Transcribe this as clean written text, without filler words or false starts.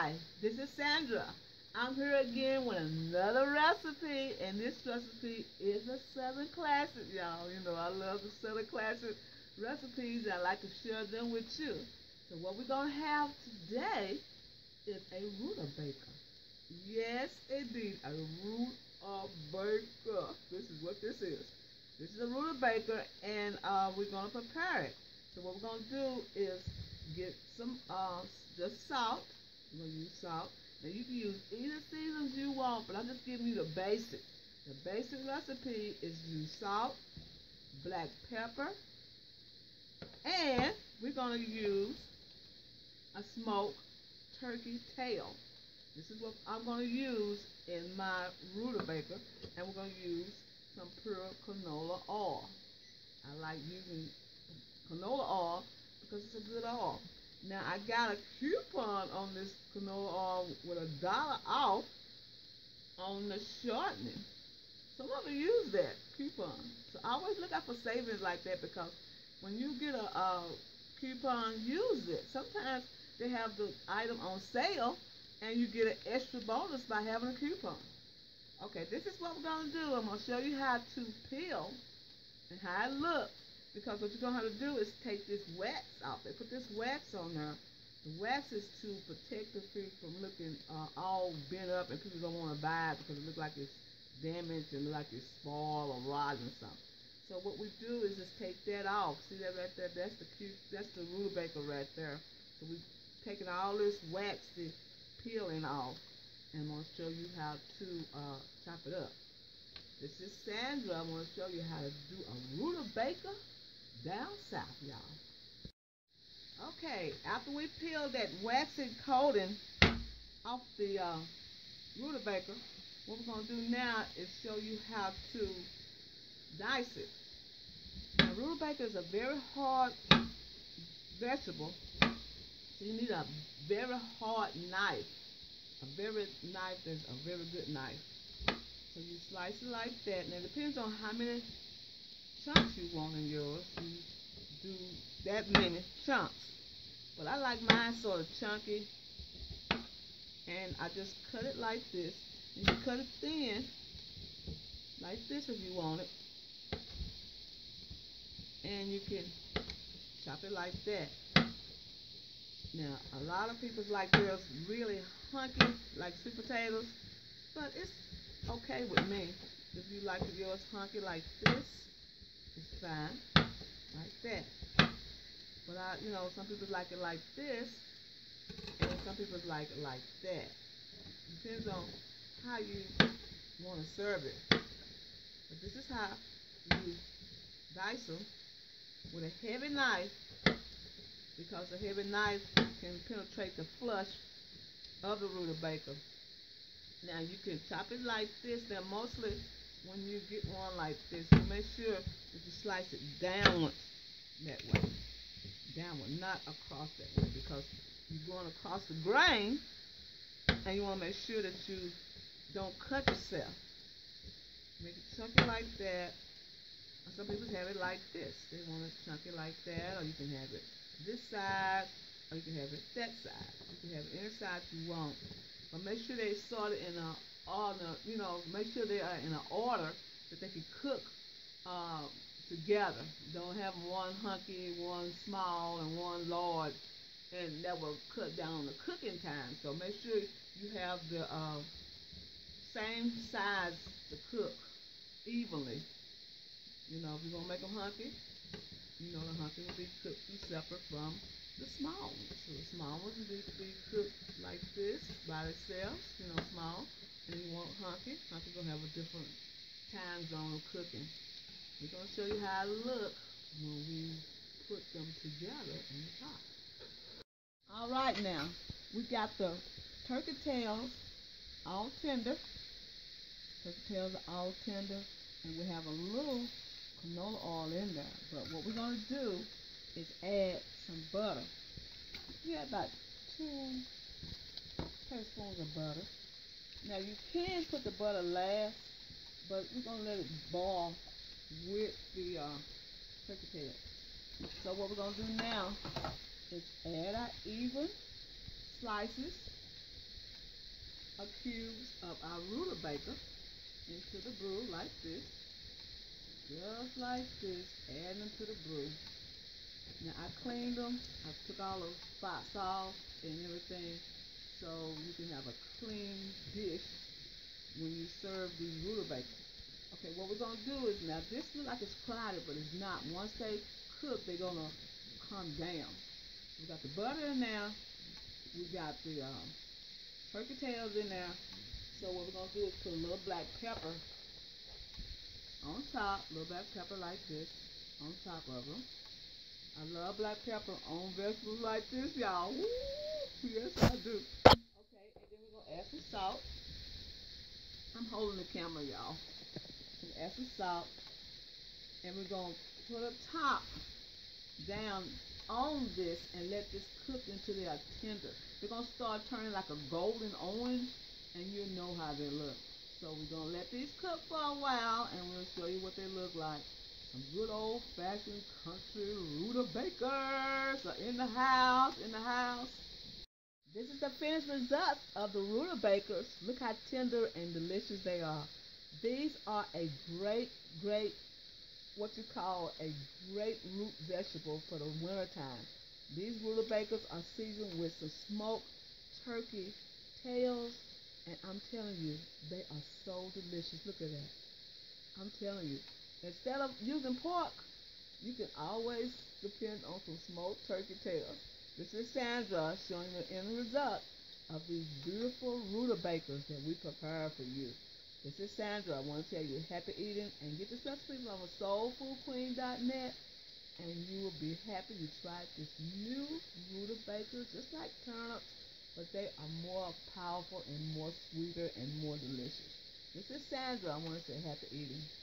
Hi, this is Sandra. I'm here again with another recipe, and this recipe is a Southern classic, y'all. You know, I love the Southern classic recipes, and I like to share them with you. So what we're going to have today is a rutabaga. Yes, indeed, a rutabaga. This is what this is. This is a rutabaga, and we're going to prepare it. So what we're going to do is get some just salt. We're going to use salt. Now you can use any seasons you want, but I'm just giving you the basic. The basic recipe is use salt, black pepper, and we're going to use a smoked turkey tail. This is what I'm going to use in my rutabaga, and we're going to use some pure canola oil. I like using canola oil because it's a good oil. Now I got a coupon on this canola oil with $1 off on the shortening. So I'm gonna use that coupon. So I always look out for savings like that because when you get a coupon, use it. Sometimes they have the item on sale and you get an extra bonus by having a coupon. Okay, this is what we're gonna do. I'm gonna show you how to peel and how it looks. Because what you're going to have to do is take this wax off. They put this wax on there. The wax is to protect the fruit from looking all bent up, and people don't want to buy it because it looks like it's damaged and look like it's spoiled or rotten or something. So what we do is just take that off. See that right there? That's the rutabaga right there. So we've taken all this wax, the peeling off, and I'm going to show you how to chop it up. This is Sandra. I'm going to show you how to do a rutabaga down south, y'all. Okay, after we peel that waxy coating off the rutabaga, what we're going to do now is show you how to dice it. Now, rutabaga is a very hard vegetable, so you need a very hard knife. A very good knife. So you slice it like that. Now, it depends on how many chunks you want in yours. You do that many chunks. But I like mine sort of chunky. And I just cut it like this. You can cut it thin, like this if you want it. And you can chop it like that. Now, a lot of people like theirs really hunky, like sweet potatoes. But it's okay with me. If you like yours hunky like this, it's fine, like that. But some people like it like this, and some people like it like that. Depends on how you want to serve it. But this is how you dice them with a heavy knife, because a heavy knife can penetrate the flesh of the rutabaga. Now you can chop it like this. Now mostly when you get one like this, you make sure that you slice it downward that way. Downward, not across that way, because you're going across the grain and you want to make sure that you don't cut yourself. Make it chunky like that. Some people have it like this. They want it chunky like that, or you can have it this side, or you can have it that side. You can have it any side you want. But make sure they sort it in a order, make sure they are in an order that they can cook together. Don't have one hunky, one small, and one large, and that will cut down the cooking time. So make sure you have the same size to cook evenly. If you're going to make them hunky, the hunky will be cooked separate from the small ones. So the small ones will be cooked like this by themselves, small. And you want hunky. Hunky's going to have a different time zone of cooking. We're going to show you how it looks when we put them together in the pot. All right, now, we got the turkey tails all tender. Turkey tails are all tender, and we have a little canola oil in there. But what we're going to do is add some butter. We have about 2 tablespoons of butter. Now you can put the butter last, but we're going to let it boil with the turkey tail. So what we're going to do now is add our even slices cubes of our rutabaga into the brew like this. Just like this, add them to the brew. Now I cleaned them. I took all the spots off and everything, so you can have a clean dish when you serve these rutabagas. Okay, what we're gonna do is now this looks like it's cloudy, but it's not. Once they cook, they're gonna come down. We got the butter in there. We got the turkey tails in there. So what we're gonna do is put a little black pepper on top, little black pepper like this on top of them. I love black pepper on vegetables like this, y'all. Woo! Yes, I do. Okay, and then we're gonna add some salt. I'm holding the camera, y'all. Add some salt, and we're gonna put a top down on this and let this cook until they are tender. They're gonna start turning like a golden orange, and you'll know how they look. So we're gonna let these cook for a while, and we'll show you what they look like. Some good old-fashioned country rutabagas are in the house. This is the finished result of the rutabagas. Look how tender and delicious they are. These are a great, what you call a great root vegetable for the wintertime. These rutabagas are seasoned with some smoked turkey tails, and I'm telling you, they are so delicious. Look at that. I'm telling you, instead of using pork, you can always depend on some smoked turkey tails. This is Sandra showing the end result of these beautiful rutabagas that we prepare for you. This is Sandra. I want to tell you happy eating, and get this recipe from soulfoodqueen.net, and you will be happy you tried this new rutabaga, just like turnips, but they are more powerful and more sweeter and more delicious. This is Sandra. I want to say happy eating.